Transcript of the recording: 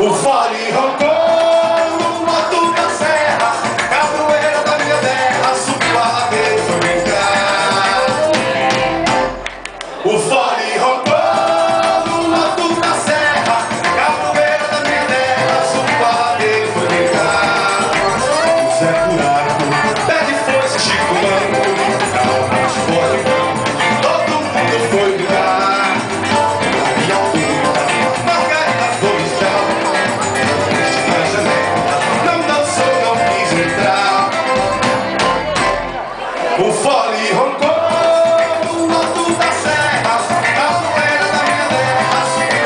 O fole roncou no alto da serra, capoeira da minha terra, subiu a ladeira e foi brincar. O fole roncou no alto da serra, capoeira da minha terra, subiu a ladeira e foi brincar. O Zé Buraco, pé de força, Chico Manco, calma, fole, todo mundo foi brincar. O fole roncou no alto da serra, capoeira da minha terra, subiu